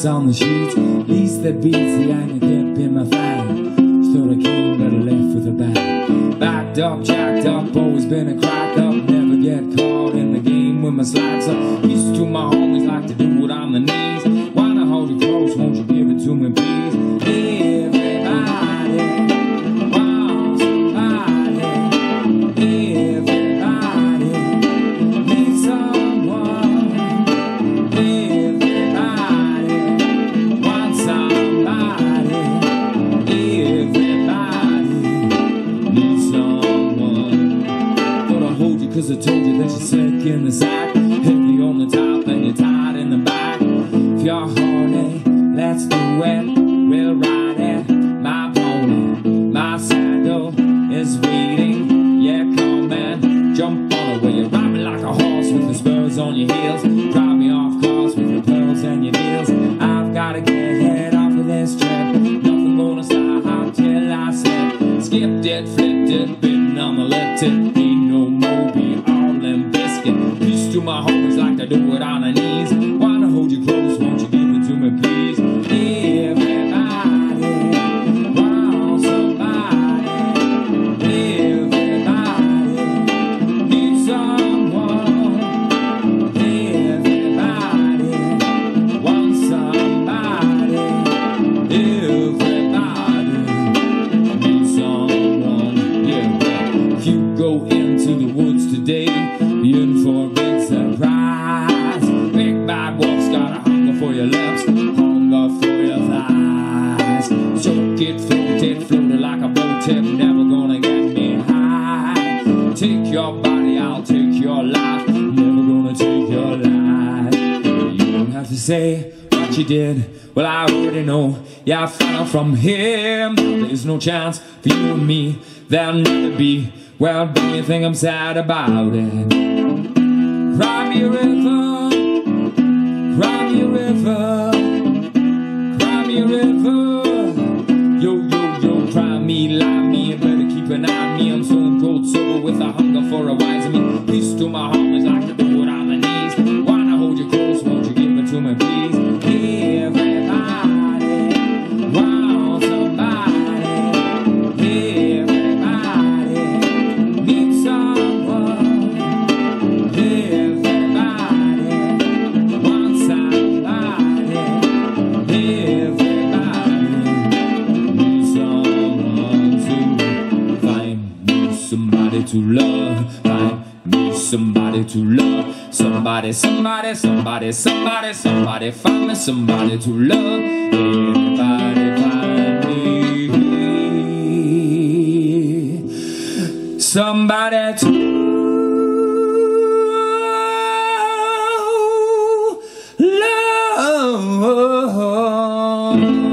ice on the sheets. At least that beats the anger kept in my fight. Thought I came but I left with a bang. Backed up, jacked up, always been a crack up. Never get caught in the game with my slacks up. Used to my homies like to do it on the knees. Wanna hold you close, won't you give it to me please? Everybody wants somebody. Everybody needs someone. Everybody wants somebody. Everybody needs someone. Thought I'd hold you 'cause I told you that you're sick in the sack. Heavy on the top and you're tired in the back. If you're horny, let's do it. We'll ride it. My pony, my saddle is waiting. Yeah, come and jump on it. Well, you ride me like a horse with the spurs on your heels. Drive me off course with your pearls and your deals. I've gotta get head off of this trip. Nothing gonna stop till I slip. Skipped it, flipped it, bitten on the lip tip. Ain't no more be all in biscuit. Used to my homies like to do it on their knees. Wanna hold you close, won't you give it to me please? Everybody wants somebody. Everybody needs someone. Everybody wants somebody. Everybody needs someone. Yeah. If you go into the woods today, you're in for a big surprise. Big bad wolf's got a hunger for your lips, hunger for your thighs. Choke it, floated like a boat tip. Never gonna get me high. Take your body, I'll take your life. Never gonna take your life. You don't have to say what you did. Well, I already know. Yeah, I found out from him. There's no chance for you and me. There'll never be. Well, do you think I'm sad about it? Cry me a river, cry me a river, cry me a river. Yo, yo, yo, cry me, lie me, you better keep an eye on me. I'm so cold sober with a hunger for a wise me. Peace to my homies like to do it on the knees. Wanna hold you close, won't you give it to me please? Everybody wants somebody. Everybody needs someone. Everybody wants somebody. Everybody needs someone to find me somebody to love. Find me somebody to love. Somebody, somebody, somebody, somebody, somebody, find me somebody to love. Everybody find me somebody to love.